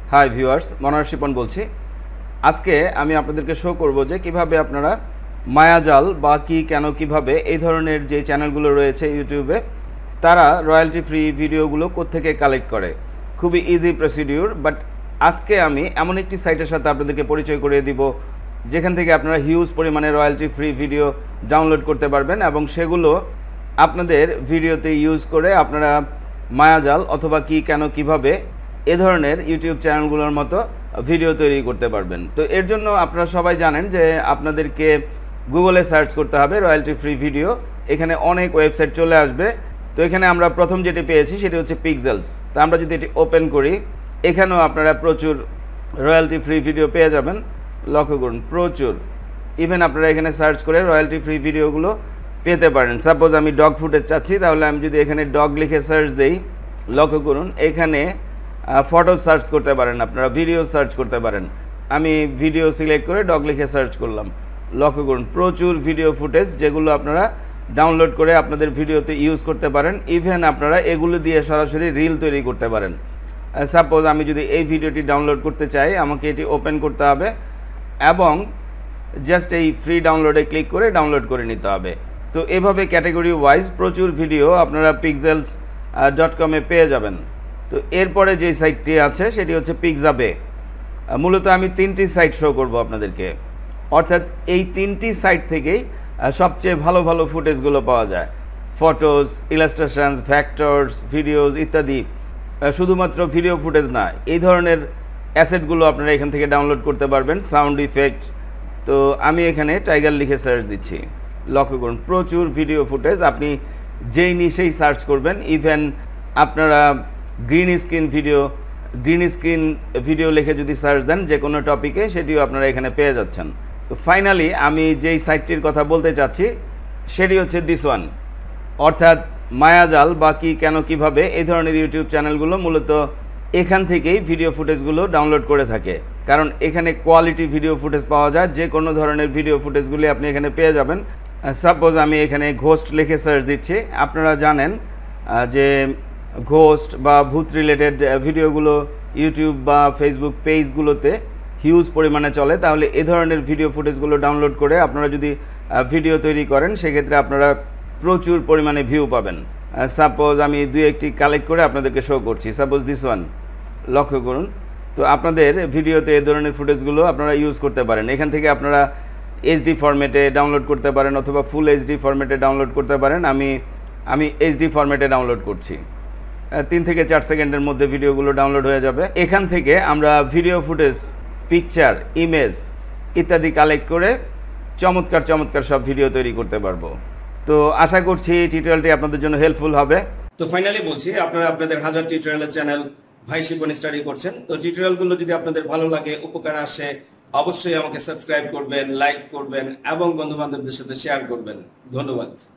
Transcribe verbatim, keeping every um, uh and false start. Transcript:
Hi viewers, VaiShipon বলছি। আজকে আমি আপনাদেরকে শো করব যে কিভাবে আপনারা মায়াজাল বা কি কেন কিভাবে এই ধরনের যে চ্যানেলগুলো রয়েছে ইউটিউবে তারা রয়্যালটি ফ্রি ভিডিওগুলো কোত্থেকে কালেক্ট করে। খুবই ইজি প্রসিডিউর, বাট আজকে আমি এমন একটি সাইটের সাথে আপনাদেরকে পরিচয় করিয়ে দিব যেখান থেকে আপনারা হিউজ পরিমাণে রয়্যালটি ফ্রি ভিডিও ডাউনলোড করতে পারবেন এবং সেগুলো আপনাদের ভিডিওতে ইউজ করে আপনারা মায়াজাল অথবা কি কেন কিভাবে এ ধরনের ইউটিউব চ্যানেলগুলোর মতো ভিডিও তৈরি করতে পারবেন। তো এর জন্য আপনারা সবাই জানেন যে আপনাদেরকে গুগলে সার্চ করতে হবে রয়্যালটি ফ্রি ভিডিও। এখানে অনেক ওয়েবসাইট চলে আসবে। তো এখানে আমরা প্রথম যেটি পেয়েছি সেটি হচ্ছে পিক্সেলস। তো আমরা যদি এটি ওপেন করি, এখানেও আপনারা প্রচুর রয়্যালটি ফ্রি ভিডিও পেয়ে যাবেন। লক্ষ্য করুন, প্রচুর। ইভেন আপনারা এখানে সার্চ করে রয়্যালটি ফ্রি ভিডিওগুলো পেতে পারেন। সাপোজ আমি ডগ ফুটেজ চাচ্ছি, তাহলে আমি যদি এখানে ডগ লিখে সার্চ দেই, লক্ষ্য করুন এখানে ফটো সার্চ করতে পারেন, আপনারা ভিডিও সার্চ করতে পারেন। আমি ভিডিও সিলেক্ট করে ডগ লিখে সার্চ করলাম। লক্ষ্য করুন প্রচুর ভিডিও ফুটেজ যেগুলো আপনারা ডাউনলোড করে আপনাদের ভিডিওতে ইউজ করতে পারেন। ইভেন আপনারা এগুলো দিয়ে সরাসরি রিল তৈরি করতে পারেন। সাপোজ আমি যদি এই ভিডিওটি ডাউনলোড করতে চাই, আমাকে এটি ওপেন করতে হবে এবং জাস্ট এই ফ্রি ডাউনলোডে ক্লিক করে ডাউনলোড করে নিতে হবে। তো এভাবে ক্যাটাগরি ওয়াইজ প্রচুর ভিডিও আপনারা পিক্সেলস ডট কমে পেয়ে যাবেন। তো এরপরে যে সাইটটি আছে সেটি হচ্ছে পিক্সাবে। মূলত আমি তিনটি সাইট শো করব আপনাদেরকে, অর্থাৎ এই তিনটি সাইট থেকেই সবচেয়ে ভালো ভালো ফুটেজগুলো পাওয়া যায়। ফটোজ, ইলাস্ট্রেশনস, ভ্যাক্টরস, ভিডিওস ইত্যাদি। শুধুমাত্র ভিডিও ফুটেজ না, এই ধরনের অ্যাসেটগুলো আপনারা এখান থেকে ডাউনলোড করতে পারবেন। Sound effect. তো আমি এখানে টাইগার লিখে সার্চ দিচ্ছি। লক্ষ্য করুন প্রচুর ভিডিও ফুটেজ। আপনি যেই নিশেই সার্চ করবেন, ইভেন আপনারা green screen video green screen video লিখে যদি সার্চ দেন যে কোনো টপিকে, সেটিও আপনারা এখানে পেয়ে যাচ্ছেন। তো ফাইনালি আমি যেই সাইটটির কথা বলতে চাচ্ছি সেটি হচ্ছে দিস ওয়ান, অর্থাৎ মায়াজাল বা কি কেন কিভাবে এই ধরনের ইউটিউব চ্যানেলগুলো মূলত এখান থেকেই ভিডিও ফুটেজগুলো ডাউনলোড করে থাকে। কারণ এখানে কোয়ালিটি ভিডিও ফুটেজ পাওয়া যায়, যে কোনো ধরনের ভিডিও ফুটেজগুলি আপনি এখানে পেয়ে যাবেন। সাপোজ আমি এখানে ঘোস্ট লিখে সার্চ দিচ্ছি। আপনারা জানেন যে ঘোস্ট বা ভূত রিলেটেড ভিডিওগুলো ইউটিউব বা ফেসবুক পেজগুলোতে হিউজ পরিমাণে চলে। তাহলে এ ধরনের ভিডিও ফুটেজগুলো ডাউনলোড করে আপনারা যদি ভিডিও তৈরি করেন, সেক্ষেত্রে আপনারা প্রচুর পরিমাণে ভিউ পাবেন। সাপোজ আমি দুই একটি কালেক্ট করে আপনাদেরকে শো করছি। সাপোজ দিস ওয়ান, লক্ষ্য করুন। তো আপনাদের ভিডিওতে এ ধরনের ফুটেজগুলো আপনারা ইউজ করতে পারেন। এখান থেকে আপনারা এইচডি ফরম্যাটে ডাউনলোড করতে পারেন অথবা ফুল এইচডি ফরম্যাটে ডাউনলোড করতে পারেন। আমি আমি এইচডি ফরম্যাটে ডাউনলোড করছি। তিন থেকে চার সেকেন্ডের মধ্যে ভিডিওগুলো ডাউনলোড হয়ে যাবে। এখান থেকে আমরা ভিডিও ফুটেজ, পিকচার, ইমেজ ইত্যাদি কালেক্ট করে চমৎকার চমৎকার সব ভিডিও তৈরি করতে পারবো। তো আশা করছি টিউটোরিয়ালটি আপনাদের জন্য হেল্পফুল হবে। তো ফাইনালি বলছি, আপনারা আপনাদের হাজার টিউটোরিয়ালের চ্যানেল VaiShipon স্টাডি করছেন। তো টিউটোরিয়ালগুলো যদি আপনাদের ভালো লাগে, উপকার আসে, অবশ্যই আমাকে সাবস্ক্রাইব করবেন, লাইক করবেন এবং বন্ধু বান্ধবদের সাথে শেয়ার করবেন। ধন্যবাদ।